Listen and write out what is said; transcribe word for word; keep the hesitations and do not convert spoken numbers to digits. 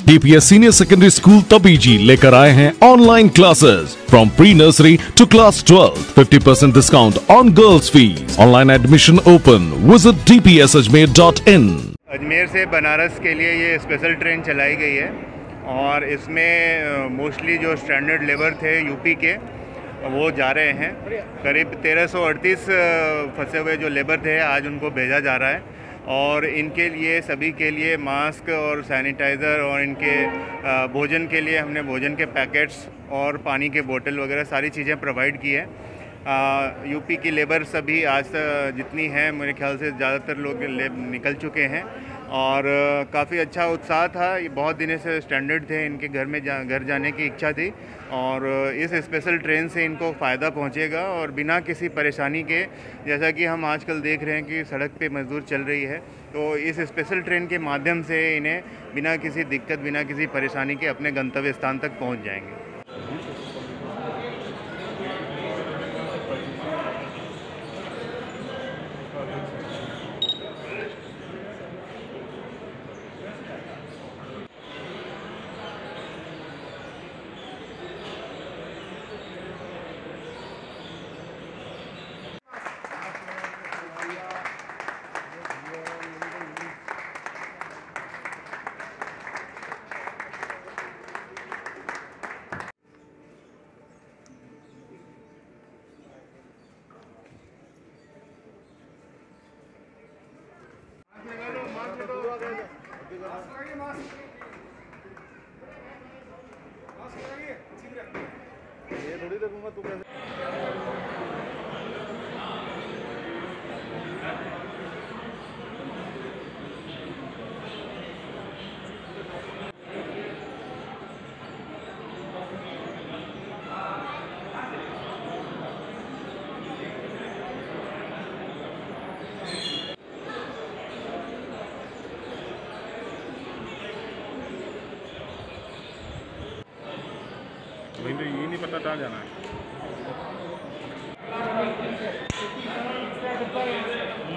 D P S senior secondary school Tabiji लेकर आए हैं online classes from pre nursery to class twelve. Fifty percent discount on girls fees. Online admission open. Visit d p s ajmer dot in. Ajmer से बनारस के लिए ये special train चलाई गई है और इसमें मोस्टली जो स्टैंडर्ड लेबर थे यूपी के वो जा रहे हैं. करीब तेरह सौ अड़तीस फंसे हुए जो लेबर थे आज उनको भेजा जा रहा है और इनके लिए सभी के लिए मास्क और सैनिटाइज़र और इनके भोजन के लिए हमने भोजन के पैकेट्स और पानी के बोतल वगैरह सारी चीज़ें प्रोवाइड की है. यूपी की लेबर सभी आज तक जितनी हैं मेरे ख्याल से ज़्यादातर लोग निकल चुके हैं और काफ़ी अच्छा उत्साह था. ये बहुत दिनों से स्टैंडर्ड थे, इनके घर में जा, घर जाने की इच्छा थी और इस स्पेशल ट्रेन से इनको फ़ायदा पहुंचेगा और बिना किसी परेशानी के, जैसा कि हम आजकल देख रहे हैं कि सड़क पे मजदूर चल रही है, तो इस स्पेशल ट्रेन के माध्यम से इन्हें बिना किसी दिक्कत बिना किसी परेशानी के अपने गंतव्य स्थान तक पहुँच जाएंगे. ये थोड़ी देखूंगा तू कैसे मुझे ये नहीं पता कहाँ जाना है.